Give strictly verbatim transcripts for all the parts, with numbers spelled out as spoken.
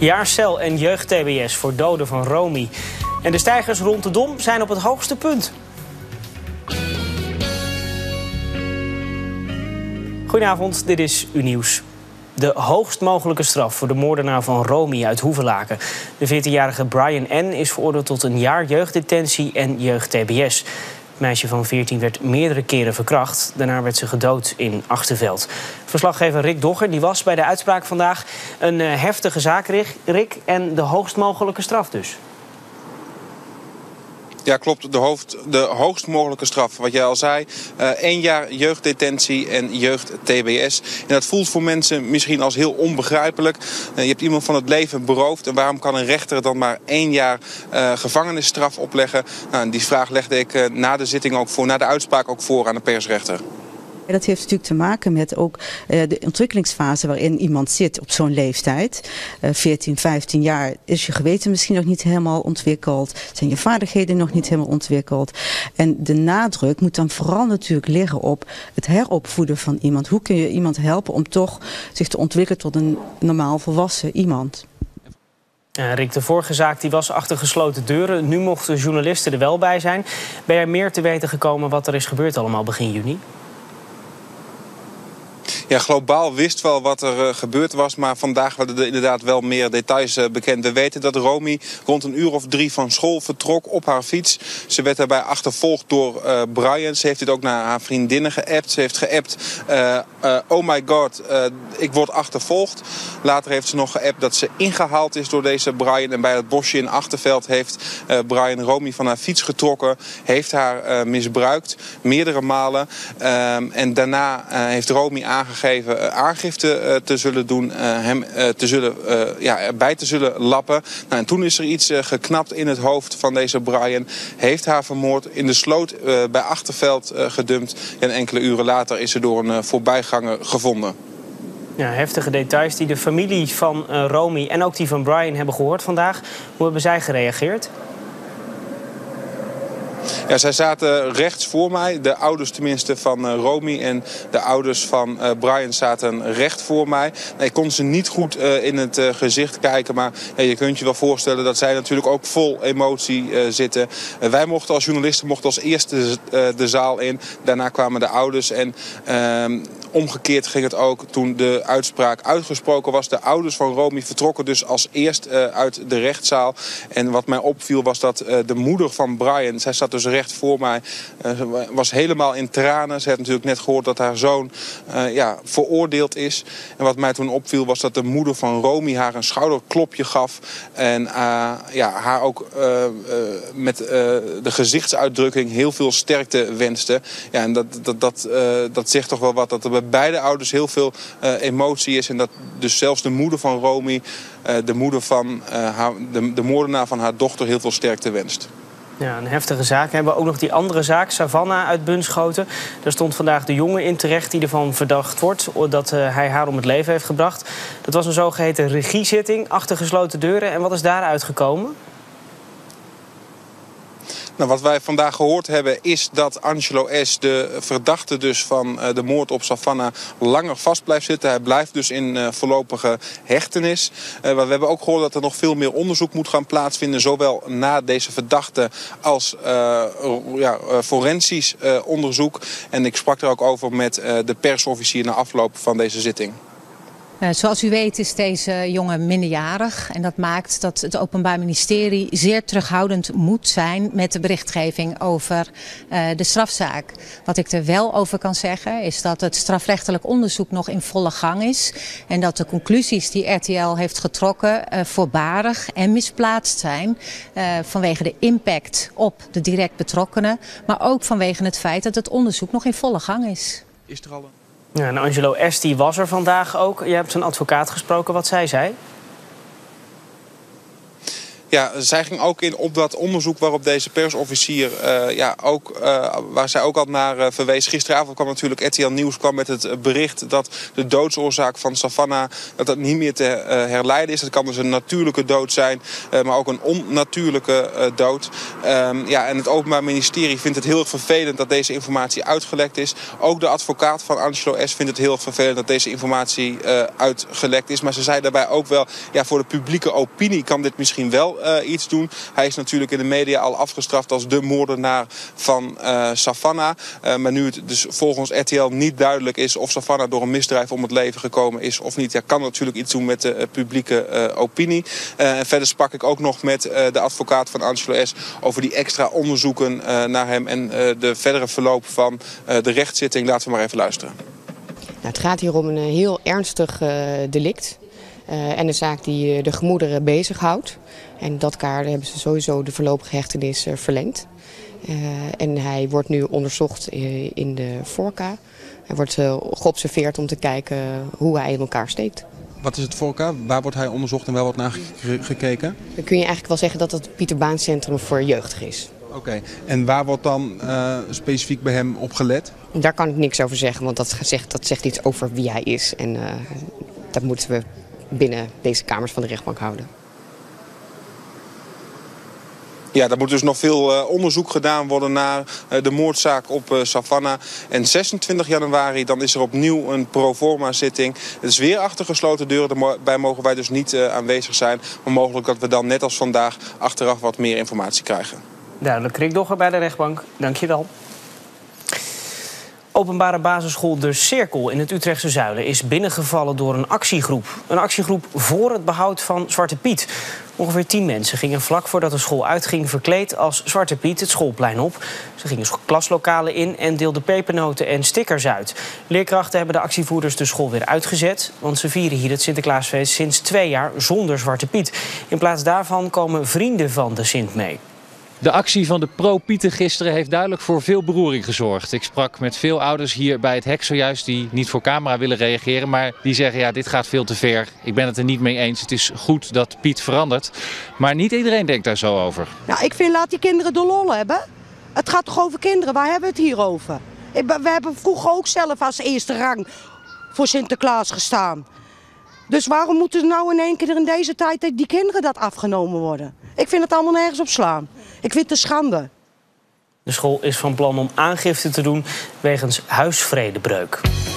Jaar cel en jeugd-T B S voor doden van Romy. En de steigers rond de Dom zijn op het hoogste punt. Goedenavond, dit is U-Nieuws. De hoogst mogelijke straf voor de moordenaar van Romy uit Hoevelaken. De veertienjarige Brian N. is veroordeeld tot een jaar jeugddetentie en jeugd-T B S. Het meisje van veertien werd meerdere keren verkracht. Daarna werd ze gedood in Achterveld. Verslaggever Rick Dogger die was bij de uitspraak vandaag. Een uh, heftige zaak, Rick, en de hoogst mogelijke straf dus. Ja, klopt. De, hoofd, de hoogst mogelijke straf. Wat jij al zei, uh, één jaar jeugddetentie en jeugd-T B S. En dat voelt voor mensen misschien als heel onbegrijpelijk. Uh, je hebt iemand van het leven beroofd. En waarom kan een rechter dan maar één jaar uh, gevangenisstraf opleggen? Nou, die vraag legde ik uh, na de zitting ook voor, na de uitspraak ook voor aan de persrechter. Dat heeft natuurlijk te maken met ook uh, de ontwikkelingsfase waarin iemand zit op zo'n leeftijd. Uh, veertien, vijftien jaar is je geweten misschien nog niet helemaal ontwikkeld. Zijn je vaardigheden nog niet helemaal ontwikkeld. En de nadruk moet dan vooral natuurlijk liggen op het heropvoeden van iemand. Hoe kun je iemand helpen om toch zich te ontwikkelen tot een normaal volwassen iemand? Uh, Rick, de vorige zaak die was achter gesloten deuren. Nu mochten journalisten er wel bij zijn. Ben jij meer te weten gekomen wat er is gebeurd allemaal begin juni? Ja, globaal wist wel wat er uh, gebeurd was, maar vandaag werden er inderdaad wel meer details uh, bekend. We weten dat Romy rond een uur of drie van school vertrok op haar fiets. Ze werd daarbij achtervolgd door uh, Brian. Ze heeft dit ook naar haar vriendinnen geappt. Ze heeft geappt, uh, uh, oh my god, uh, ik word achtervolgd. Later heeft ze nog geappt dat ze ingehaald is door deze Brian. En bij het bosje in Achterveld heeft uh, Brian Romy van haar fiets getrokken. Heeft haar uh, misbruikt, meerdere malen. Uh, en daarna uh, heeft Romy aangegeven aangifte uh, te zullen doen, uh, hem uh, te zullen, uh, ja, erbij te zullen lappen. Nou, en toen is er iets uh, geknapt in het hoofd van deze Brian. Heeft haar vermoord, in de sloot uh, bij Achterveld uh, gedumpt. En enkele uren later is ze door een uh, voorbijganger gevonden. Ja, heftige details die de familie van uh, Romy en ook die van Brian hebben gehoord vandaag. Hoe hebben zij gereageerd? Ja, zij zaten rechts voor mij. De ouders tenminste van uh, Romy en de ouders van uh, Brian zaten recht voor mij. Nee, ik kon ze niet goed uh, in het uh, gezicht kijken. Maar ja, je kunt je wel voorstellen dat zij natuurlijk ook vol emotie uh, zitten. Uh, wij mochten als journalisten mochten als eerste uh, de zaal in. Daarna kwamen de ouders. En uh, omgekeerd ging het ook toen de uitspraak uitgesproken was. De ouders van Romy vertrokken dus als eerst uh, uit de rechtszaal. En wat mij opviel was dat uh, de moeder van Brian, zij zat dus recht voor mij, uh, was helemaal in tranen. Ze had natuurlijk net gehoord dat haar zoon uh, ja, veroordeeld is. En wat mij toen opviel was dat de moeder van Romy haar een schouderklopje gaf. En uh, ja, haar ook uh, uh, met uh, de gezichtsuitdrukking heel veel sterkte wenste. Ja, en dat, dat, dat, uh, dat zegt toch wel wat, dat er bij beide ouders heel veel uh, emotie is. En dat dus zelfs de moeder van Romy, uh, de moeder van uh, haar, de, de moordenaar van haar dochter heel veel sterkte wenst. Ja, een heftige zaak. We hebben ook nog die andere zaak, Savannah uit Bunschoten. Daar stond vandaag de jongen in terecht die ervan verdacht wordt dat uh, hij haar om het leven heeft gebracht. Dat was een zogeheten regiezitting achter gesloten deuren. En wat is daaruit gekomen? Nou, wat wij vandaag gehoord hebben is dat Angelo S., de verdachte dus van uh, de moord op Savannah, langer vast blijft zitten. Hij blijft dus in uh, voorlopige hechtenis. Uh, we hebben ook gehoord dat er nog veel meer onderzoek moet gaan plaatsvinden. Zowel na deze verdachte als uh, ja, uh, forensisch uh, onderzoek. En ik sprak er ook over met uh, de persofficier na afloop van deze zitting. Uh, zoals u weet is deze jongen minderjarig en dat maakt dat het Openbaar Ministerie zeer terughoudend moet zijn met de berichtgeving over uh, de strafzaak. Wat ik er wel over kan zeggen is dat het strafrechtelijk onderzoek nog in volle gang is en dat de conclusies die R T L heeft getrokken uh, voorbarig en misplaatst zijn uh, vanwege de impact op de direct betrokkenen, maar ook vanwege het feit dat het onderzoek nog in volle gang is. Is er al een... Ja, en Angelo S. die was er vandaag ook. Je hebt zijn advocaat gesproken. Wat zij zei? Ja, zij ging ook in op dat onderzoek waarop deze persofficier uh, ja, ook, uh, waar zij ook al naar uh, verwees. Gisteravond kwam natuurlijk R T L Nieuws kwam met het bericht dat de doodsoorzaak van Savannah dat dat niet meer te uh, herleiden is. Dat kan dus een natuurlijke dood zijn, uh, maar ook een onnatuurlijke uh, dood. Um, ja, en het Openbaar Ministerie vindt het heel erg vervelend dat deze informatie uitgelekt is. Ook de advocaat van Angelo S. vindt het heel erg vervelend dat deze informatie uh, uitgelekt is. Maar ze zei daarbij ook wel, ja, voor de publieke opinie kan dit misschien wel uh, iets doen. Hij is natuurlijk in de media al afgestraft als de moordenaar van uh, Savannah. Uh, maar nu het dus volgens R T L niet duidelijk is of Savannah door een misdrijf om het leven gekomen is of niet, ja, kan natuurlijk iets doen met de uh, publieke uh, opinie. Uh, en verder sprak ik ook nog met uh, de advocaat van Angelo S. over die extra onderzoeken uh, naar hem en uh, de verdere verloop van uh, de rechtszitting. Laten we maar even luisteren. Nou, het gaat hier om een heel ernstig uh, delict. Uh, en een zaak die uh, de gemoederen bezighoudt. En in dat kader hebben ze sowieso de voorlopige hechtenis uh, verlengd. Uh, en hij wordt nu onderzocht uh, in de Forca. Hij wordt uh, geobserveerd om te kijken hoe hij in elkaar steekt. Wat is het Forca? Waar wordt hij onderzocht en waar wordt naar gekeken? Dan kun je eigenlijk wel zeggen dat het Pieter Baan Centrum voor jeugdig is. Oké, okay. En waar wordt dan uh, specifiek bij hem op gelet? Daar kan ik niks over zeggen, want dat zegt, dat zegt iets over wie hij is. En uh, dat moeten we binnen deze kamers van de rechtbank houden. Ja, er moet dus nog veel uh, onderzoek gedaan worden naar uh, de moordzaak op uh, Savannah. En zesentwintig januari dan is er opnieuw een proforma zitting. Het is weer achter gesloten deuren, daarbij mogen wij dus niet uh, aanwezig zijn. Maar mogelijk dat we dan net als vandaag achteraf wat meer informatie krijgen. Duidelijk. Rick Dogger bij de rechtbank. Dank je wel. Openbare basisschool De Cirkel in het Utrechtse Zuiden is binnengevallen door een actiegroep. Een actiegroep voor het behoud van Zwarte Piet. Ongeveer tien mensen gingen vlak voordat de school uitging verkleed als Zwarte Piet het schoolplein op. Ze gingen klaslokalen in en deelden pepernoten en stickers uit. Leerkrachten hebben de actievoerders de school weer uitgezet, want ze vieren hier het Sinterklaasfeest sinds twee jaar zonder Zwarte Piet. In plaats daarvan komen vrienden van de Sint mee. De actie van de pro-Pieten gisteren heeft duidelijk voor veel beroering gezorgd. Ik sprak met veel ouders hier bij het hek zojuist die niet voor camera willen reageren, maar die zeggen ja, dit gaat veel te ver. Ik ben het er niet mee eens. Het is goed dat Piet verandert. Maar niet iedereen denkt daar zo over. Nou, ik vind laat die kinderen de lol hebben. Het gaat toch over kinderen? Waar hebben we het hier over? We hebben vroeger ook zelf als eerste rang voor Sinterklaas gestaan. Dus waarom moeten nou in één keer in deze tijd die kinderen dat afgenomen worden? Ik vind het allemaal nergens op slaan. Ik vind het een schande. De school is van plan om aangifte te doen wegens huisvredebreuk.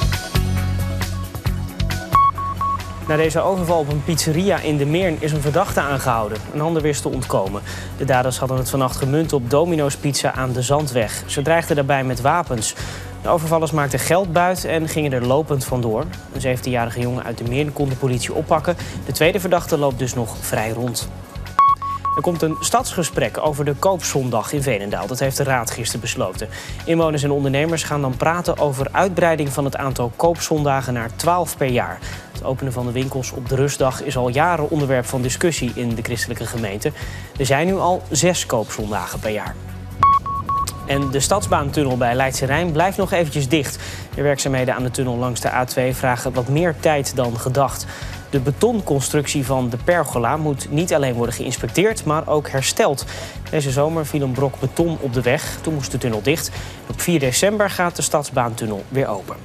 Na deze overval op een pizzeria in De Meern is een verdachte aangehouden. Een ander wist te ontkomen. De daders hadden het vannacht gemunt op Domino's Pizza aan de Zandweg. Ze dreigden daarbij met wapens. De overvallers maakten geld buit en gingen er lopend vandoor. Een zeventienjarige jongen uit De Meern kon de politie oppakken. De tweede verdachte loopt dus nog vrij rond. Er komt een stadsgesprek over de koopzondag in Veenendaal. Dat heeft de raad gisteren besloten. Inwoners en ondernemers gaan dan praten over uitbreiding van het aantal koopzondagen naar twaalf per jaar. Het openen van de winkels op de rustdag is al jaren onderwerp van discussie in de christelijke gemeente. Er zijn nu al zes koopzondagen per jaar. En de stadsbaantunnel bij Leidse Rijn blijft nog eventjes dicht. De werkzaamheden aan de tunnel langs de A twee vragen wat meer tijd dan gedacht. De betonconstructie van de pergola moet niet alleen worden geïnspecteerd, maar ook hersteld. Deze zomer viel een brok beton op de weg. Toen moest de tunnel dicht. Op vier december gaat de stadsbaantunnel weer open.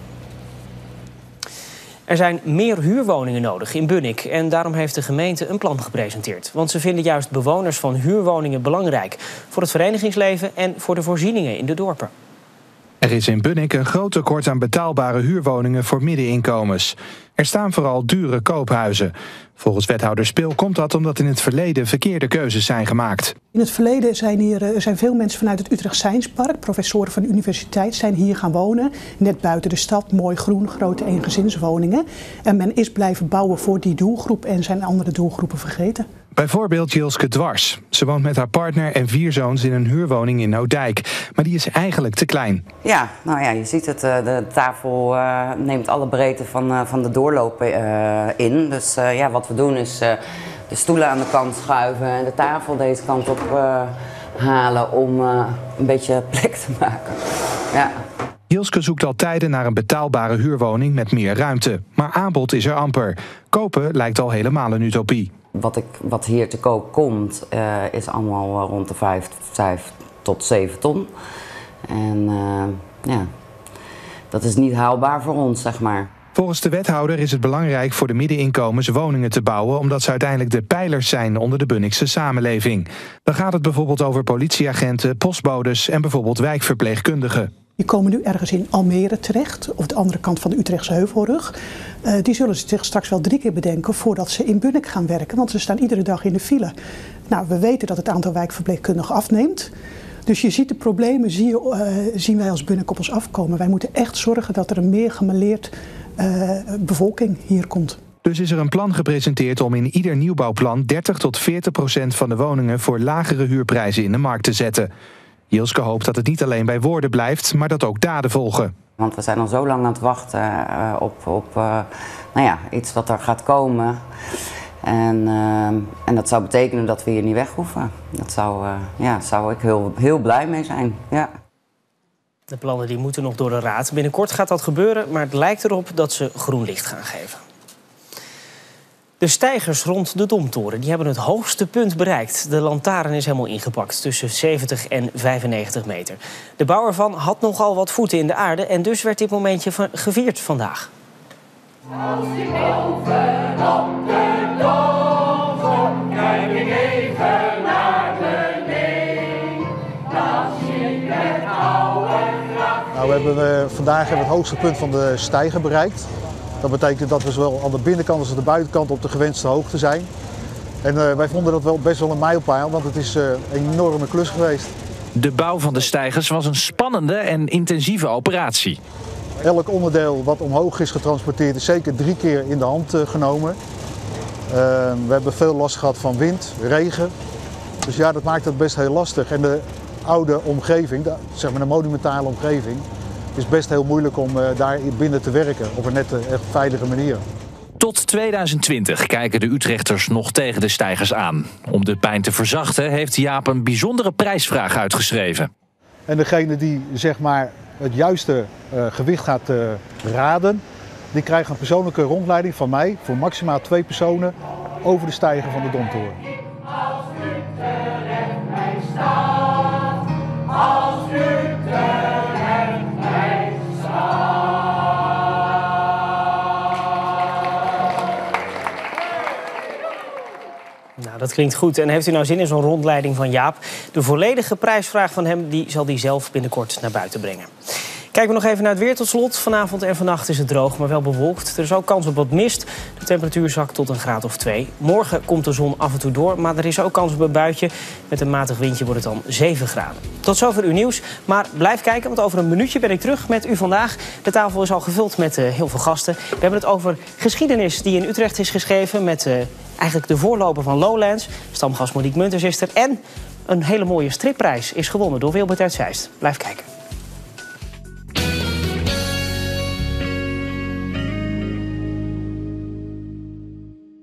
Er zijn meer huurwoningen nodig in Bunnik en daarom heeft de gemeente een plan gepresenteerd. Want ze vinden juist bewoners van huurwoningen belangrijk voor het verenigingsleven en voor de voorzieningen in de dorpen. Er is in Bunnik een groot tekort aan betaalbare huurwoningen voor middeninkomens. Er staan vooral dure koophuizen. Volgens wethouder Spil komt dat omdat in het verleden verkeerde keuzes zijn gemaakt. In het verleden zijn hier er zijn veel mensen vanuit het Utrecht Science-park, professoren van de universiteit, zijn hier gaan wonen. Net buiten de stad, mooi groen, grote eengezinswoningen. En men is blijven bouwen voor die doelgroep en zijn andere doelgroepen vergeten. Bijvoorbeeld Jilske Dwars. Ze woont met haar partner en vier zoons in een huurwoning in Oudijk. Maar die is eigenlijk te klein. Ja, nou ja, je ziet het. De tafel uh, neemt alle breedte van, uh, van de doorloop uh, in. Dus uh, ja, wat we doen is uh, de stoelen aan de kant schuiven en de tafel deze kant op uh, halen om uh, een beetje plek te maken. Ja. Jilske zoekt al tijden naar een betaalbare huurwoning met meer ruimte. Maar aanbod is er amper. Kopen lijkt al helemaal een utopie. wat, ik, wat hier te koop komt, uh, is allemaal rond de vijf, vijf tot zeven ton. En uh, ja, dat is niet haalbaar voor ons, zeg maar. Volgens de wethouder is het belangrijk voor de middeninkomens woningen te bouwen, omdat ze uiteindelijk de pijlers zijn onder de Bunnikse samenleving. Dan gaat het bijvoorbeeld over politieagenten, postbodes en bijvoorbeeld wijkverpleegkundigen. Die komen nu ergens in Almere terecht, of de andere kant van de Utrechtse Heuvelrug. Uh, die zullen zich straks wel drie keer bedenken voordat ze in Bunnik gaan werken, want ze staan iedere dag in de file. Nou, we weten dat het aantal wijkverpleegkundigen afneemt. Dus je ziet de problemen, zie je, uh, zien wij als Bunnik op ons afkomen. Wij moeten echt zorgen dat er een meer gemêleerd uh, bevolking hier komt. Dus is er een plan gepresenteerd om in ieder nieuwbouwplan dertig tot veertig procent van de woningen voor lagere huurprijzen in de markt te zetten. Jilske hoopt dat het niet alleen bij woorden blijft, maar dat ook daden volgen. Want we zijn al zo lang aan het wachten uh, op, op uh, nou ja, iets wat er gaat komen. En, uh, en dat zou betekenen dat we hier niet weg hoeven. Dat zou, uh, ja, zou ik heel, heel blij mee zijn. Ja. De plannen die moeten nog door de raad. Binnenkort gaat dat gebeuren, maar het lijkt erop dat ze groen licht gaan geven. De steigers rond de Domtoren die hebben het hoogste punt bereikt. De lantaarn is helemaal ingepakt tussen zeventig en vijfennegentig meter. De bouw ervan had nogal wat voeten in de aarde en dus werd dit momentje gevierd vandaag. Als ik bovenop de dom kom, kijk ik even naar beneden. Dan zie ik het oude graf. Nou, we hebben, uh, vandaag hebben we het hoogste punt van de steiger bereikt. Dat betekent dat we zowel aan de binnenkant als aan de buitenkant op de gewenste hoogte zijn. En uh, wij vonden dat wel best wel een mijlpaal, want het is uh, een enorme klus geweest. De bouw van de steigers was een spannende en intensieve operatie. Elk onderdeel wat omhoog is getransporteerd is zeker drie keer in de hand uh, genomen. Uh, we hebben veel last gehad van wind, regen. Dus ja, dat maakt het best heel lastig. En de oude omgeving, de, zeg maar de monumentale omgeving, is best heel moeilijk om uh, daar binnen te werken op een nette, echt veilige manier. Tot tweeduizend twintig kijken de Utrechters nog tegen de steigers aan. Om de pijn te verzachten heeft Jaap een bijzondere prijsvraag uitgeschreven. En degene die zeg maar het juiste uh, gewicht gaat uh, raden, die krijgt een persoonlijke rondleiding van mij voor maximaal twee personen over de steiger van de Domtoren. Als Utrecht mij staat, als Utrecht mij staat. Nou, dat klinkt goed. En heeft u nou zin in zo'n rondleiding van Jaap? De volledige prijsvraag van hem die zal hij zelf binnenkort naar buiten brengen. Kijken we nog even naar het weer tot slot. Vanavond en vannacht is het droog, maar wel bewolkt. Er is ook kans op wat mist. De temperatuur zakt tot een graad of twee. Morgen komt de zon af en toe door, maar er is ook kans op een buitje. Met een matig windje wordt het dan zeven graden. Tot zover uw nieuws. Maar blijf kijken, want over een minuutje ben ik terug met u vandaag. De tafel is al gevuld met uh, heel veel gasten. We hebben het over geschiedenis die in Utrecht is geschreven met uh, eigenlijk de voorloper van Lowlands. Stamgast Monique Munters is er. En een hele mooie stripprijs is gewonnen door Wilbert uit Zeist. Blijf kijken.